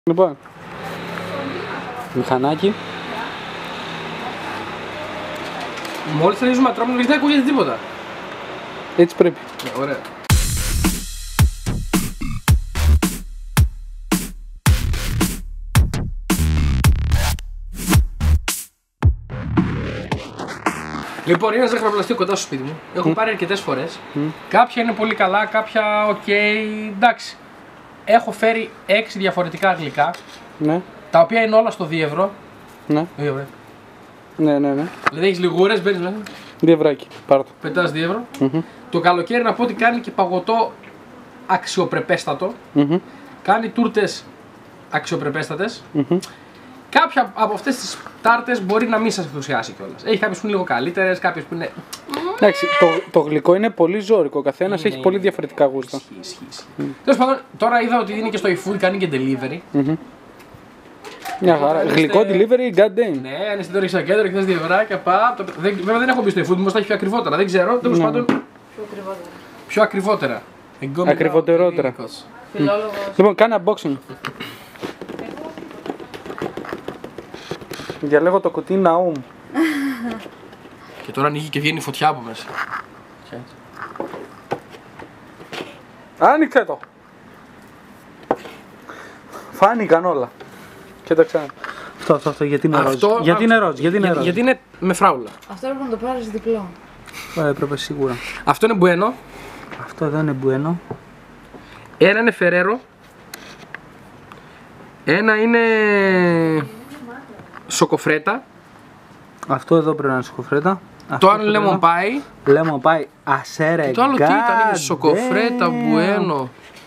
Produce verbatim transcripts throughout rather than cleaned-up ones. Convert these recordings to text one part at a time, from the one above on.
Λοιπόν, μηχανάκι. Μόλις αρχίζουμε να τρώμε, δεν ακούγεται τίποτα. Έτσι πρέπει. Ναι, ωραία. Λοιπόν, είναι ένα ζαχαροπλαστείο κοντά στο σπίτι μου. Έχω mm. πάρει αρκετές φορές. Mm. Κάποια είναι πολύ καλά, κάποια οκ, okay, εντάξει. Έχω φέρει έξι διαφορετικά γλυκά. Ναι. Τα οποία είναι όλα στο δύο ευρώ. Ναι. δύο ευρώ. Ναι, ναι, ναι. Δηλαδή έχεις λιγούρες, μπαίνεις μέσα. δύο ευράκι, πάρ' το. Πετάς δύο ευρώ. Mm-hmm. Το καλοκαίρι να πω ότι κάνει και παγωτό αξιοπρεπέστατο. Mm-hmm. Κάνει τούρτες αξιοπρεπέστατες. Mm-hmm. Κάποια από αυτές τις τάρτες μπορεί να μην σας ενθουσιάσει κιόλας. Έχει κάποιες που είναι λίγο καλύτερες, κάποιες που είναι. Εντάξει, το, το γλυκό είναι πολύ ζώρικο. Ο καθένας έχει πολύ διαφορετικά γούστα. Ισχύει, ισχύει. Mm. Τέλος πάντων, τώρα είδα ότι είναι και στο eFood, κάνει και delivery. Mm-hmm. Μια χαρά. Γλυκό delivery, god damn. Ναι, αν είστε τώρα στο κέντρο και θες δύο ευράκια, πά. Το... Δεν... Βέβαια δεν έχω μπει στο eFood, όμως τα έχει πιο ακριβότερα. Δεν ξέρω, τέλος mm. πάντων. Πιο ακριβότερα. Πιο ακριβότερα. Ακριβωτερότερα. Φιλόλογος. Λοιπόν, κάνε unboxing. Διαλέγω το κουτί Ναούμ. Και τώρα ανοίγει και βγαίνει φωτιά από μέσα. Άνοιξε το! Φάνηκαν όλα. Κοίταξε. Αυτό, αυτό, αυτό, γιατί είναι ροζ. Γιατί είναι ροζ, γιατί είναι ροζ. Γιατί είναι με φράουλα. Αυτό έπρεπε να το πάρεις διπλό. Ε, έπρεπε σίγουρα. Αυτό είναι μπουένο. Αυτό εδώ είναι μπουένο. Ένα είναι φερέρο. Ένα είναι σοκοφρέτα. Αυτό εδώ πρέπει να είναι σοκοφρέτα. Το άλλο lemon pie. Lemon pie, ασέρε. Και το άλλο τι ήταν, είναι σοκοφρέτα, μπουένο.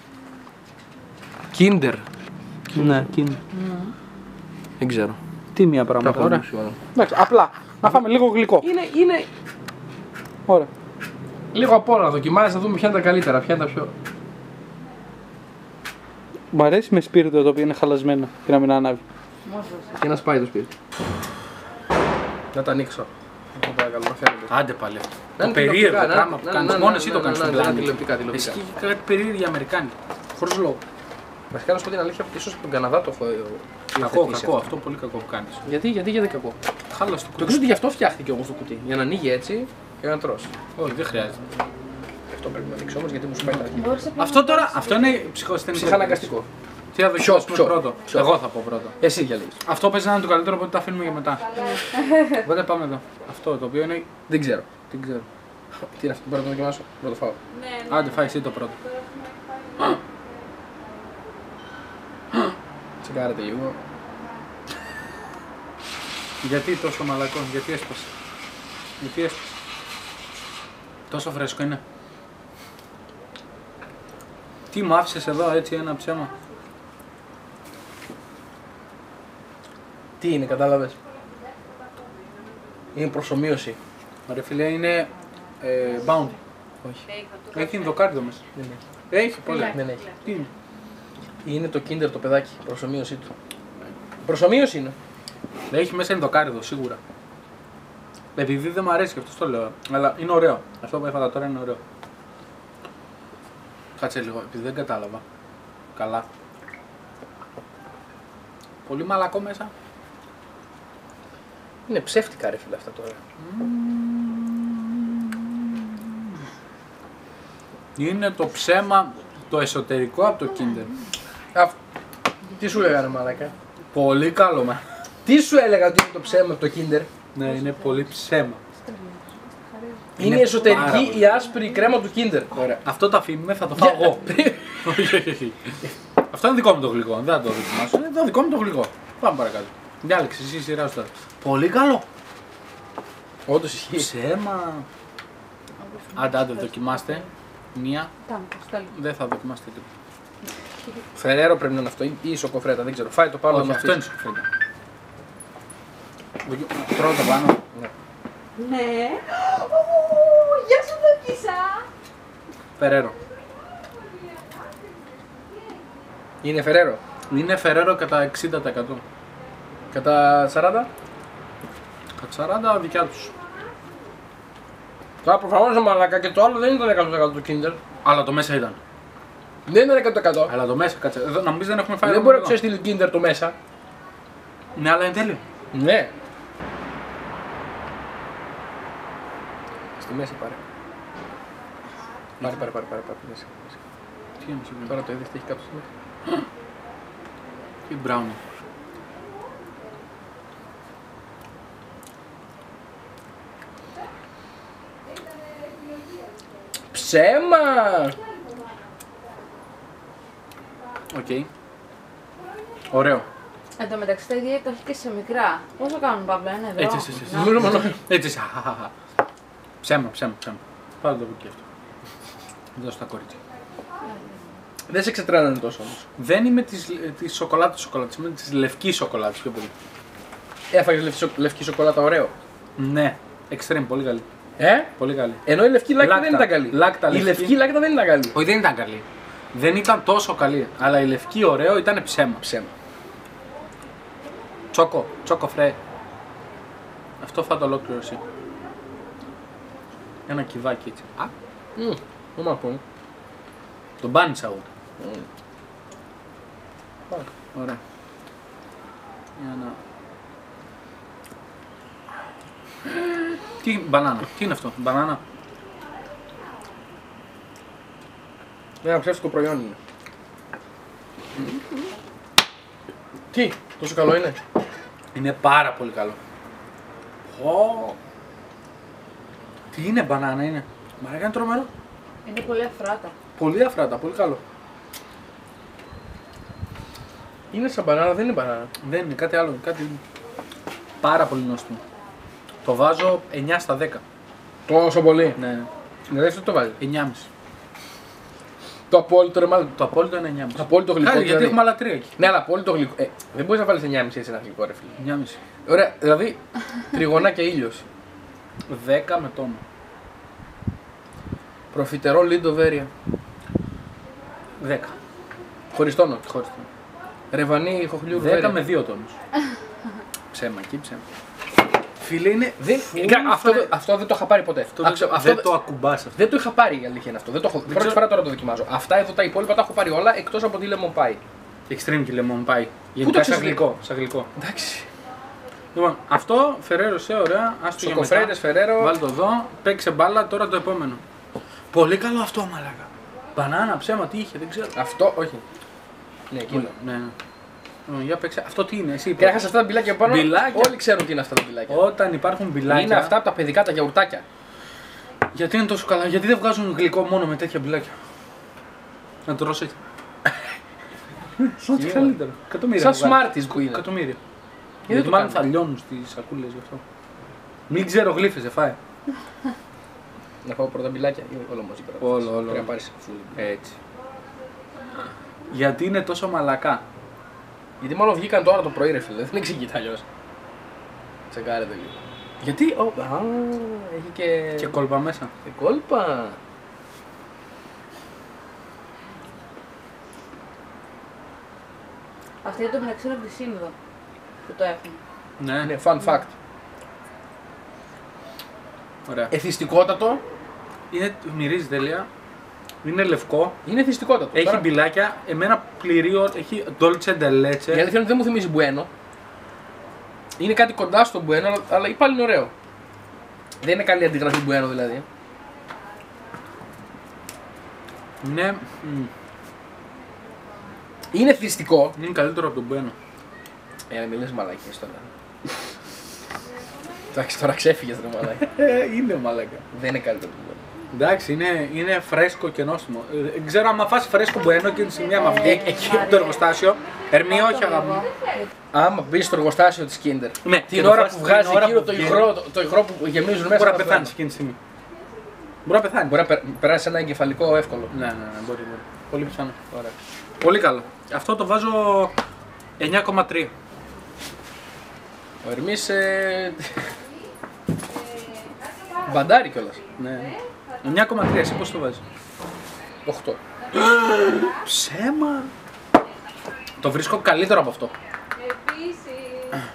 Kinder. Ναι, Kinder. Δεν ξέρω. Τι μία πράγματα. Ωραία. Εντάξει, απλά. Να φάμε λίγο γλυκό. Είναι, είναι Ωραία. λίγο απ' όλα να δοκιμάζεις, να δούμε ποια είναι τα καλύτερα, ποια είναι τα πιο. Μ' αρέσει με σπίρτο το οποίο είναι χαλασμένο και να μην ανάβει. Και να σπάει το σπίτι. Να τα ανοίξω. Άντε πάλι αυτό. Το περίεργο πράγμα που κάνεις. Μόνο εσύ το κάνεις στον πλάνη. Εσύ και κάτι περίεργη Αμερικάνη. Χωρίς λόγο. Βασικά να σου πω την αλήθεια, ίσως από τον Καναδά το έχω. Κακό, κακό, αυτό πολύ κακό που κάνεις. Γιατί, γιατί, γιατί κακό. Χάλας το Το κουτί. ξέρω ότι γι' αυτό φτιάχτηκε όμως το κουτί. Για να ανοίγει έτσι και να τρως. Όχι, δεν χρειάζεται. Αυτό πρέπει να δείξω όμως γιατί μου σπάει τα αρχή. Αυτό τώρα, αυτό είναι ψυχοσθενικό. Ψυχαναγκαστικό. Τι θα δοκιμάσουμε ποιο, πρώτο. ποιο. Εγώ θα πω πρώτο. Εσύ διαλέγεις. Αυτό παίζει να είναι το καλύτερο, οπότε το αφήνουμε για μετά. Οπότε πάμε εδώ. Αυτό το οποίο είναι. Δεν ξέρω. Δεν ξέρω. Τι είναι αυτό, μπορώ να το δοκιμάσω. Να το φάω. Άντε, φάει εσύ το πρώτο. Τσεκάρετε λίγο. Γιατί τόσο μαλακό, γιατί έσπασε. Γιατί έσπασε. Τόσο φρέσκο είναι. Τι μου άφησες εδώ έτσι ένα ψέμα. Τι είναι, κατάλαβες. Είναι προσομοίωση. Ωραία φίλε, είναι ε, bounty. Όχι. Έχει ενδοκάρδιο μέσα. Δεν έχει. Έχει πολλά. Δεν έχει. Τι είναι. Είναι το Kinder το παιδάκι, προσομοίωσή του. Προσομοίωση είναι. Έχει μέσα ενδοκάρδιο σίγουρα. Επειδή δεν μου αρέσει και αυτό το λέω. Αλλά είναι ωραίο. Αυτό που έφαγα τώρα είναι ωραίο. Κάτσε λίγο, επειδή δεν κατάλαβα. Καλά. Πολύ μαλακό μέσα. Είναι ψεύτικα ρε φίλε αυτά τώρα. Είναι το ψέμα το εσωτερικό από το Kinder. Α, τι σου έλεγα ρε μαλάκα. Πολύ καλό μα. Τι σου έλεγα ότι είναι το ψέμα από το Kinder. Ναι, είναι πολύ ψέμα. Είναι, Είναι η εσωτερική πάρα πολύ. η άσπρη κρέμα του Kinder. Ωραία. Αυτό το αφήνουμε, θα το φάω εγώ. Όχι, όχι, όχι. Αυτό είναι δικό μου το γλυκό. Δεν θα το δοκιμάσω. Είναι το δικό μου το γλυκό. Πάμε παρακάτω. Διάλεξε εσύ, σειρά σου τώρα. Πολύ καλό. Όντως ισχύει. Ψέμα. Άντε, άντε, δοκιμάστε. Μία. Δεν θα δοκιμάσετε τίποτα. Φερέρο πρέπει να είναι αυτό ή η σοκοφρέτα, δεν ξέρω. Φάει το πάνω Όχι, με αυτό είναι σοκοφρέτα. Τρώω το πάνω. Ναι. Ναι. Γεια σου δοκίσα. Φερέρο. Είναι φερέρο. Είναι φερέρο κατά εξήντα τοις εκατό. Κατά σαράντα. Κατά σαράντα δικιά τους. Τώρα προφανώς μαλάκα και το άλλο δεν ήταν εκατό τοις εκατό το Kinder. Αλλά το μέσα ήταν. Δεν είναι εκατό τοις εκατό. Αλλά το μέσα, κάτσε. Εδώ, να μου πεις δεν έχουμε φάει. Δεν μπορεί να του έστειλε Kinder το μέσα. Ναι, αλλά είναι τέλειο. Ναι. Στη μέση πάρε. Πάρε, πάρε, πάρε, πάρε, πάρε, μέσα, μέσα. Τι είναι αυτό. Τώρα το είδες, τι έχει κάποιος στη μέση. Τι μπράουνι. Ψέμα! Οκ. Ωραίο. Εν τω μεταξύ τα ίδια το έχει και σε μικρά. Πόσο κάνουν, Παύλο, ένα ευρώ. Έτσι, έτσι, έτσι. Να. Μόνο, μόνο. Έτσι, εσύ. χαχαχα. Ψέμα, ψέμα, ψέμα. Πάρε το μπουκί αυτό. Δώσ' τα κορίτσια. Δεν σε ξετράνανε τόσο όμως. Δεν είμαι της, της σοκολάτας σοκολάτας, είμαι της λευκής σοκολάτας πιο πολύ. Έφαγες λευκή, σο- λευκή σοκολάτα, ωραίο. Ναι, extreme, πολύ καλή. Ε? Πολύ καλή. Ενώ η λευκή λάκτα, Λάκτα. δεν ήταν καλή. Λάκτα, η λευκή. λευκή λάκτα δεν ήταν καλή. Όχι, δεν ήταν καλή. Δεν ήταν τόσο καλή, αλλά η λευκή ωραίο ήταν ψέμα. Ψέμα. Τσόκο, τσόκο φρέ. Αυτό φάτε ολόκληρο εσύ. Ένα κυβάκι έτσι. Α, Μμμ, δεν μ' ακούω. τον μπάνισα εγώ. Ωραία. Για να... Τι μπανάνα, τι είναι αυτό, μπανάνα. Ένα ψεύτικο προϊόν είναι. Τι, τόσο καλό είναι. Είναι πάρα πολύ καλό. Ω. Τι είναι μπανάνα είναι. Μ' είναι τρομερό. Είναι πολύ αφράτα. Πολύ αφράτα, πολύ καλό. Είναι σαν μπανάνα, δεν είναι μπανάνα. Δεν είναι κάτι άλλο, κάτι πάρα πολύ νόστιμο. Το βάζω εννιά στα δέκα. Τόσο πολύ. Ναι, Δηλαδή αυτό το βάζει. εννιά κόμμα πέντε. Το απόλυτο ρε μάλλον. Το απόλυτο είναι εννιά κόμμα πέντε. Απόλυτο γλυκό. Κάτι, γιατί δηλαδή. έχουμε άλλα τρία εκεί. Ναι, αλλά απόλυτο γλυκό. Ε, δεν μπορεί να βάλει εννιά κόμμα πέντε σε ένα γλυκό, ρε φίλε. εννιά κόμμα πέντε. Ωραία, δηλαδή τριγωνάκια ήλιο. δέκα με τόνο. Προφιτερό λίντο βέρεια. δέκα. Χωριστόνο. Χωρίς τόνο. Ρεβανί χοχλιούρ δέκα βέρεια. με δύο τόνους. Ψέμα εκεί, ψέμα. Φίλε είναι. Δεν, Φου, κα- αυτό, φρέ. αυτό δεν το είχα πάρει ποτέ. Αυτό, Άξιο, δεν, αυτό δεν δεν- το ακουμπάς αυτό. δεν το είχα πάρει η αλήθεια είναι αυτό. Δεν το έχω, πρώτη ξέρω. φορά τώρα το δοκιμάζω. Αυτά εδώ τα υπόλοιπα τα έχω πάρει όλα εκτός από τη lemon pie. Extreme και lemon pie. το Γενικά σαν ξέρεις, γλυκό. Σαν γλυκό. Εντάξει. Λοιπόν, αυτό Ferrero σε ωραία. Άστο για μετά. Σοκοφρέτες, Φεραίρο. Βάλ το εδώ. Παίξε μπάλα, τώρα το επόμενο. Πολύ καλό αυτό, μαλάκα. Μπανάνα, ψέμα, τι είχε, δεν ξέρω. Αυτό, όχι. Ναι, εκείνο. Ναι, ναι. Ε, Για παίξε. Αυτό τι είναι, εσύ. Και έχασα αυτά τα μπιλάκια πάνω. Μπιλάκια. Όλοι ξέρουν τι είναι αυτά τα μπιλάκια. Όταν υπάρχουν μπιλάκια. Είναι αυτά από τα παιδικά τα γιαουρτάκια. Γιατί είναι τόσο καλά, γιατί δεν βγάζουν γλυκό μόνο με τέτοια μπιλάκια. Να το ρωτήσω έτσι. Ό,τι καλύτερο. Εκατομμύρια. Σαν να βγάλει. Smarties που είναι. Εκατομμύρια. δεν Γιατί το μάλλον κάνουν. θα λιώνουν στις σακούλες γι' αυτό. Μην ξέρω γλύφες, δεν φάει. Να πάω πρώτα μπιλάκια ή όλο μαζί πέρα. Όλο, όλο. Πρέπει να πάρεις full. Έτσι. Γιατί είναι τόσο μαλακά. Γιατί μάλλον βγήκαν τώρα το πρωί ρε φίλε, δεν εξηγείται αλλιώς. Τσεκάρετε λίγο. Γιατί, ο, α, έχει και... Και κόλπα μέσα. και κόλπα. Αυτή το μεταξύ είναι από τη Σύνδο που το έχουν. Ναι, Είναι fun fact. ωραία. Εθιστικότατο, Είναι, μυρίζει τέλεια. Είναι λευκό. είναι εθιστικότατο. Έχει Τώρα, μπιλάκια. Εμένα πληρίο. Έχει dolce de η leche. αλήθεια είναι ότι δεν μου θυμίζει μπουένο. Είναι κάτι κοντά στο μπουένο, αλλά, αλλά πάλι είναι ωραίο. Δεν είναι καλή αντιγραφή μπουένο δηλαδή. Ναι, μ, Είναι εθιστικό. είναι καλύτερο από τον Μπένο. Ε, μην λες μαλακίες τώρα. Εντάξει, τώρα ξέφυγες ρε μαλακία. είναι μαλάκα. Δεν είναι καλύτερο από το Εντάξει, είναι, είναι φρέσκο και νόστιμο. Ε, δεν ξέρω άμα φας φρέσκο Μπένο και τη μια με αυτή εκεί από το εργοστάσιο. Ερμή, όχι αγάπη μου. Άμα μπει στο εργοστάσιο τη Kinder, Ναι, και την το ώρα φας που την βγάζει ώρα εκείνο που το βγαίνει. υγρό, το, το υγρό που γεμίζουν μέσα. Μπορεί να από το πεθάνει αίμα. εκείνη τη στιγμή. Μπορεί να πεθάνει. Μπορεί να πε- περάσει ένα εγκεφαλικό εύκολο. Ναι, ναι, ναι, μπορεί, μπορεί. Πολύ πιθανό. Ωραία. Πολύ καλό. Αυτό το βάζω εννιά κόμμα τρία. Ο Ερμής ε... μπαντάρει κιόλας. Ναι. εννιά κόμμα τρία, εσύ πώς το βάζεις? οκτώ. Ψέμα. Το βρίσκω καλύτερο από αυτό. Επίσης.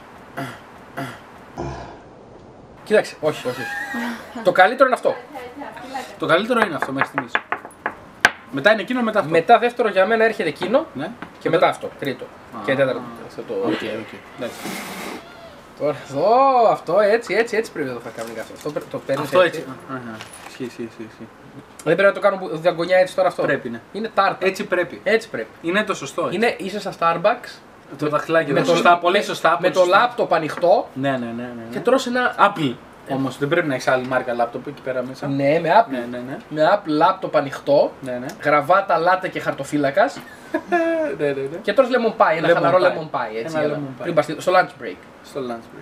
Κοίταξε, όχι, όχι. όχι. Το καλύτερο είναι αυτό. Το καλύτερο είναι αυτό μέχρι στιγμής. Μετά είναι εκείνο, μετά αυτό. Μετά δεύτερο για μένα έρχεται εκείνο Ναι. και μετά αυτό. Τρίτο. Α. Και τέταρτο. Αυτό το... Οκ, οκ. Εντάξει. Τώρα εδώ, αυτό έτσι, έτσι, έτσι πρέπει να το θα κάνουν αυτό. Αυτό πρέ- το παίρνεις Αυτό έτσι. Αχα. Ισχύει, ισχύει, ισχύει, ισχύει. Δεν πρέπει να το κάνω που- δαγκονιά έτσι τώρα αυτό. Πρέπει, ναι. Είναι τάρτα. Έτσι πρέπει. Έτσι πρέπει. Είναι το σωστό. έτσι. Είναι, είσαι στα Starbucks Το δαχτυλάκι με εδώ. το- Σωστά, πολύ σωστά. με πολύ το σωστά. λάπτοπ ανοιχτό Ναι, ναι, ναι. ναι, και ναι. τρως ένα. Apple. Όμως δεν πρέπει να έχει άλλη μάρκα λάπτοπ εκεί πέρα μέσα. Ναι, με Apple. Ναι, ναι, ναι. Με Apple λάπτοπ ανοιχτό, Ναι, ναι. γραβάτα, λάτε και χαρτοφύλακα Ναι, ναι, ναι. και τρως lemon pie, ένα Lemon χαλαρό pie. lemon pie. Έτσι, Ένα έλα. lemon pie. Πριν πας στο lunch break. Στο lunch break.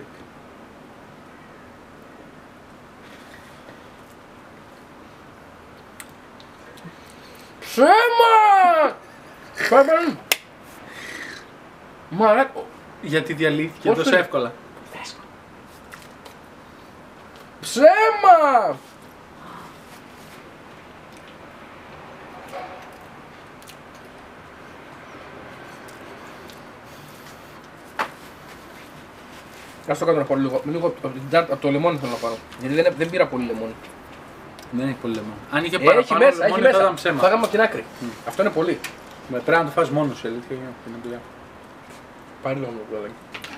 Ψέμα! Ψέμα! Μαλάκα. Γιατί διαλύθηκε Πώς τόσο το- εύκολα. Ψέμα! Ας το κάνω να πάρω λίγο, λίγο από την τάρτα- από το λεμόνι θέλω να πάρω. Γιατί δεν, δεν πήρα πολύ λεμόνι. Δεν έχει πολύ λεμόνι. Αν είχε Έχει παραπάνω μέσα, έχει λεμόνι θα μέσα. ήταν ψέμα. Φάγαμε από την άκρη. Αυτό είναι πολύ. Με πρέπει να το φας μόνος σου, αλήθεια. για την δουλειά. Πάρε λίγο μου το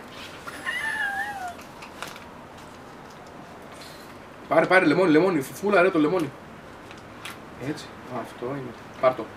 Πάρε, πάρε λεμόνι, λεμόνι, φούλα ρε το λεμόνι. Έτσι, Α, αυτό είναι. Πάρ' το.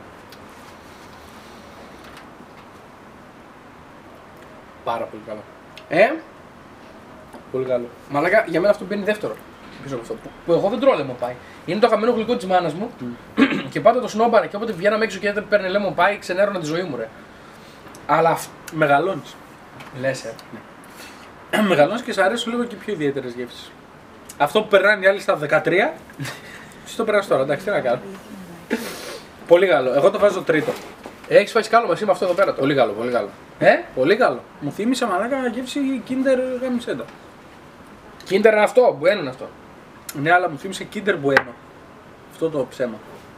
Πάρα πολύ καλό. Ε, Πολύ καλό. μαλάκα, για μένα αυτό μπαίνει δεύτερο. Πίσω από αυτό. Που, που εγώ δεν τρώω lemon pie. Είναι το αγαπημένο γλυκό της μάνας μου και πάντα το σνόμπαρα και όποτε βγαίναμε έξω και δεν παίρνει lemon pie, ξενέρωνα τη ζωή μου ρε. Αλλά αυτό. Μεγαλώνεις. Λες, ε. Μεγαλώνεις και σ' αρέσουν λίγο και πιο ιδιαίτερες γεύσεις. Αυτό που περνάνε οι άλλοι στα δεκατρία, εσύ το περνάς τώρα, εντάξει, τι να κάνω. Πολύ καλό. Εγώ το βάζω τρίτο. Έχεις φάει καλό μαζί με αυτό εδώ πέρα το. Πολύ καλό, πολύ καλό. Ε, Πολύ καλό. Μου θύμισε μαλάκα γεύση Kinder γαμισέντα. Kinder είναι αυτό, που είναι αυτό. Ναι, αλλά μου θύμισε Kinder Bueno. Αυτό το ψέμα.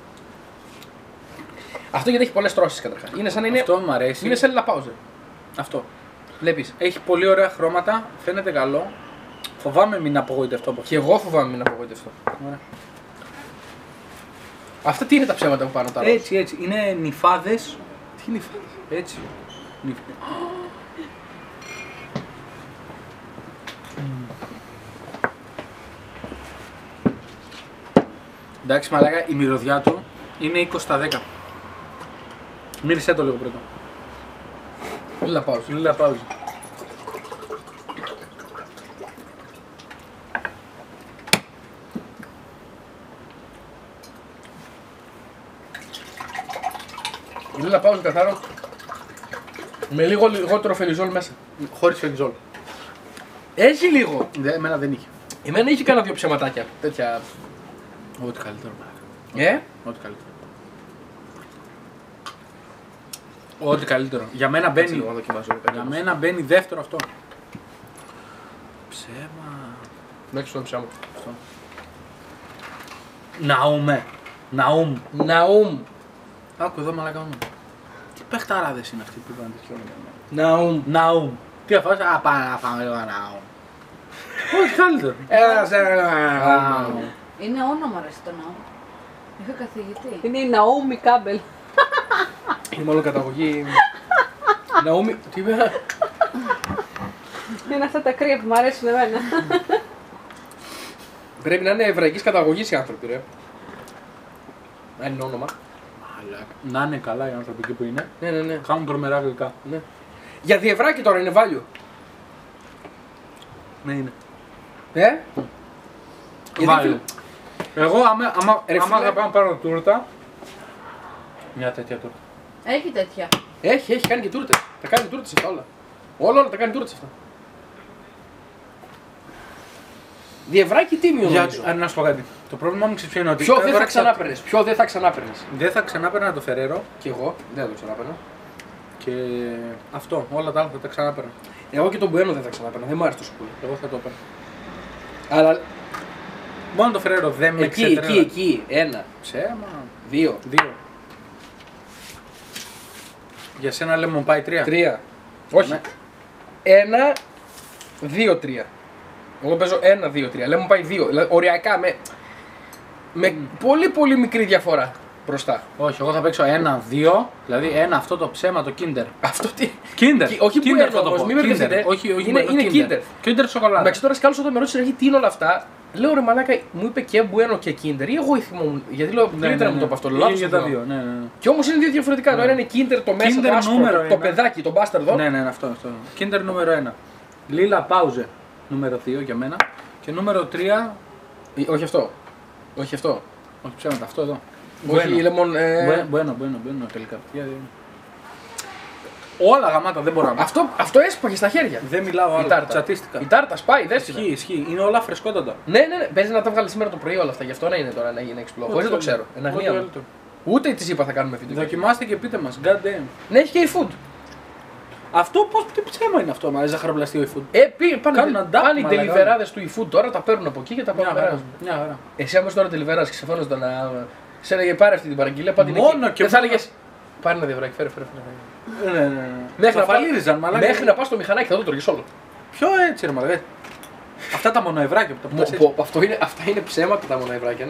Αυτό γιατί έχει πολλές τρώσεις καταρχάς. Είναι σαν να είναι. Αυτό μου αρέσει. Είναι σαν λαπάουζε. Αυτό. Βλέπεις. Έχει πολύ ωραία χρώματα, φαίνεται καλό. Φοβάμαι μην απογοητευτώ από αυτό. Και εγώ φοβάμαι μην απογοητευτώ. Ωραία. Αυτά τι είναι τα ψέματα που πάνω τα ροζ? Έτσι, έτσι. Είναι νυφάδες. Τι είναι αυτό? Έτσι. Νυφ- Εντάξει, μαλάκα, η μυρωδιά του είναι είκοσι στα δέκα. Μύρισέ το λίγο πρώτα. Είναι λαπάουζε. Λίγα παύση. Είναι λαπάουζε καθαρό. Με λίγο λιγότερο φελιζόλ μέσα. Χωρίς φεγγιζόλ. Έχει λίγο. Δε, εμένα δεν είχε. Εμένα έχει κανένα δύο ψεματάκια. Τέτοια. Ό,τι καλύτερο, μαλάκα. Ε? Ό,τι καλύτερο. Ό,τι καλύτερο. Για μένα μπαίνει. λίγο να δοκιμάσω. Για μένα μπαίνει δεύτερο αυτό. Ψέμα. Μέχρι στο ψέμα. Αυτό. Ναούμε. Ναούμ. Ναούμ. Άκου εδώ μαλάκα όνομα. Τι παιχταράδες είναι αυτοί που είπαν τέτοιο όνομα. Ναούμ. Ναούμ. Τι αφάς, α πάμε να φάμε λίγο ναούμ. Ό,τι καλύτερο. Ένα σε Ναούμ. Είναι όνομα ρε στο ναό. Είχα καθηγητή. Είναι η Ναούμι Κάμπελ. Είναι μάλλον καταγωγή. Ναούμι. Τι είπε. Είναι αυτά τα κρύα που μου αρέσουν εμένα. Πρέπει να είναι εβραϊκής καταγωγής οι άνθρωποι, ρε. Αν είναι όνομα. Μαλάκα. Να είναι καλά οι άνθρωποι εκεί που είναι. Ναι, ναι, ναι. Κάνουν τρομερά γλυκά. ναι. Για διευράκι τώρα είναι value. Ναι, είναι. Ε? Γιατί Βάλε. Εγώ άμα, άμα, Ρε άμα φίλε. θα πάω να πάρω τούρτα. Μια τέτοια τούρτα. Έχει τέτοια. Έχει, έχει κάνει και τούρτες. Τα κάνει τούρτες αυτά όλα. Όλα, όλα τα κάνει τούρτες αυτά. Διευράκι τίμιο Γιατί, νομίζω. α, να σου πω κάτι. Το πρόβλημά μου ξέρεις ποιο είναι ότι. Ποιο εγώ δεν θα τώρα ξανά ξα- παίρνεις. Ποιο δεν θα ξανά παίρνεις. Δεν θα ξανά παίρνα το Φεραίρο Κι εγώ δεν θα το ξανά παίρνα. και αυτό. Όλα τα άλλα θα τα ξανά παίρνα. Εγώ και τον Μπουένο δεν θα ξανά παίρνα. Δεν μου άρεσε τόσο πολύ. Εγώ θα το παίρνα. Αλλά Μόνο το Φεραίρο δεν με εκεί, εκεί, ξετρέλα. εκεί. Ένα, Ψέμα. δύο, Δύο. Για σένα λέμε μου πάει τρία. τρία. Όχι. Ναι. Ένα, δύο, τρία. Εγώ παίζω ένα, δύο, τρία. Λέμε μου πάει δύο. Δηλαδή, οριακά με, με πολύ πολύ μικρή διαφορά. Μπροστά. Όχι, εγώ θα παίξω ένα δύο, δηλαδή ένα αυτό το ψέμα το Kinder. Αυτό τι. Kinder. Κι- όχι Kinder Bueno θα το όμως, πω. μην Kinder. μπερδευτείτε. Όχι, όχι, Είναι- Bueno, είναι Kinder. Kinder σοκολάτα. Εντάξει, τώρα σκάλωσα όταν με ρώτησε αρχή τι είναι όλα αυτά. Λέω ρε μαλάκα, μου είπε και Bueno και Kinder. Ή εγώ θυμόμουν. Γιατί λέω Ναι, καλύτερα ναι, μου το ναι. πω αυτό. Είναι Λάθος για το τα θυμάμαι. δύο. Ναι, ναι, ναι. Και όμως είναι δύο διαφορετικά. Το ένα είναι Kinder το μέσα, Kinder το άσπρο, νούμερο το, το ένα. παιδάκι, το μπάστερδο. Ναι, ναι, ναι, αυτό, αυτό. Kinder νούμερο ένα. Λίλα Πάουζε νούμερο δύο για μένα. Και νούμερο τρία. Ή- Όχι αυτό. Όχι αυτό. Όχι ψέματα, αυτό εδώ. Όχι η Lemon. ε, Bueno, bueno, bueno, bueno, τελικά. Για- Όλα γαμάτα δεν μπορώ να πω. Αυτό, αυτό έσπαγε στα χέρια. Δεν μιλάω Η άλλο. τάρτα. Τσατίστηκα. Η τάρτα σπάει, δες την. Ισχύει, ισχύει. Είναι όλα φρεσκότατα. Ναι, ναι, ναι. Παίζει να τα βγάλει σήμερα το πρωί όλα αυτά. Γι' αυτό να είναι τώρα να γίνει εξπλό. Χωρί να το ξέρω. Εν αγνία μου. Ούτε τη είπα θα κάνουμε βίντεο. Δοκιμάστε και πείτε μας. God damn. Ναι, έχει και η food. Αυτό πώς, τι ψέμα είναι αυτό, μα ζαχαροπλαστείο η food. Ε, πήγε, πάνε, Κάνουν αντάπ, πάνε οι μαλάκα. τελιβεράδες του eFood τώρα, τα παίρνουν από εκεί και τα Μια πάνε χαρά. περάζουν. Μια χαρά. Εσύ άμα είσαι τώρα τελιβεράς και σε φέρνω στο να. Σε έλεγε πάρε αυτή την παραγγελία, πάτε την Μόνο εκεί. και Δεν θα μόνο. έλεγες πάρε ένα διαβράκι, φέρε, φέρε. φέρε. Ναι, ναι, ναι. Μέχρι Θα να, πά- φαλήριζαν, μαλάκα. μέχρι να πας στο μηχανάκι θα το τρώγεις όλο. Ποιο έτσι ρε μαλάκα. Αυτά τα μονοευράκια που τα Μο- πετάς έτσι. πω, αυτό είναι, αυτά είναι ψέματα τα μονοευράκια, ναι.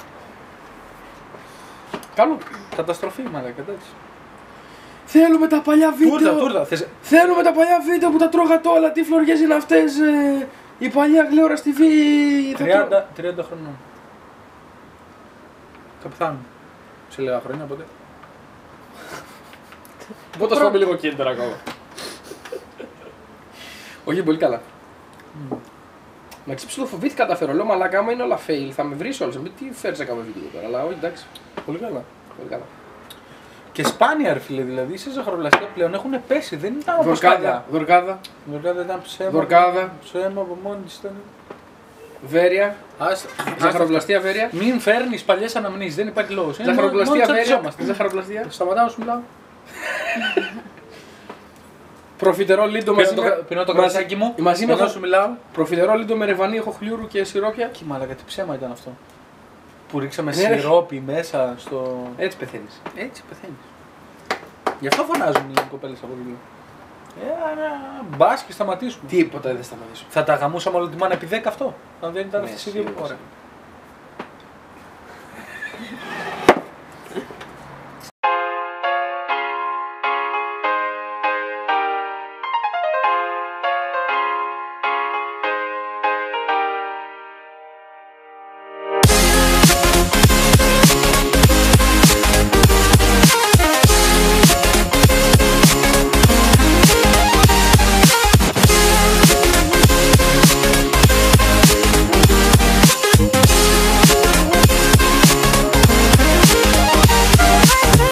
Καλό. Καταστροφή μαλάκα, έτσι. Θέλουμε τα παλιά βίντεο. Τούρτα, τούρτα. Θες... Θέλουμε τα παλιά βίντεο που τα τρώγατε όλα. Τι φλωριές είναι αυτές. Ε, η παλιά γλέωρα στη βή. θα τρώω. τριάντα, τριάντα χρονών. Θα πεθάνουν. Σε λίγα χρόνια ποτέ. Πότε θα λίγο κίνητρα ακόμα. Όχι, πολύ καλά. Να ξυψιλοφοβήθηκα τα φέρω. Λέω μαλάκα, άμα είναι όλα fail, θα με βρει όλο. Τι φέρει να κάνουμε βίντεο τώρα. Αλλά όχι, εντάξει. Πολύ καλά. Πολύ καλά. Και σπάνια ρε φίλε, δηλαδή σε ζαχαροπλαστεία πλέον έχουν πέσει, δεν ήταν όπως Δορκάδα, παλιά. δορκάδα, Δορκάδα ήταν ψέμα. Δορκάδα. Ψέμα από μόνη της ήταν. Βέρεια. Άστα. Ζαχαροπλαστεία Βέρεια. Μην φέρνεις παλιές αναμνήσεις, δεν υπάρχει λόγος. Είναι Ζαχαροπλαστεία μόνο Βέρεια. τσατιζόμαστε. Ζαχαροπλαστεία. Σταματάω να σου μιλάω. Προφιτερό λίντο μαζί Πίνω το, με. πίνω το μαζί- κρασάκι μου, Μαζί με ενώ χο- σου μιλάω. Προφιτερό λίντο με ρεβανί, χοχλιούρου και σιρόπια. Τι μάλακα, τι ψέμα ήταν αυτό. Που ρίξαμε Ναι, ρε. σιρόπι μέσα στο... Έτσι πεθαίνει. Έτσι πεθαίνεις. Γι' αυτό φωνάζουν οι κοπέλες από εκεί. Ε, μπας και σταματήσουμε. Τίποτα δεν σταματήσω. Θα τα γαμούσαμε όλη τη μάνα επί δέκα αυτό. Αν δεν ήταν Ναι, αυτές οι δύο σίγουρα. φορές.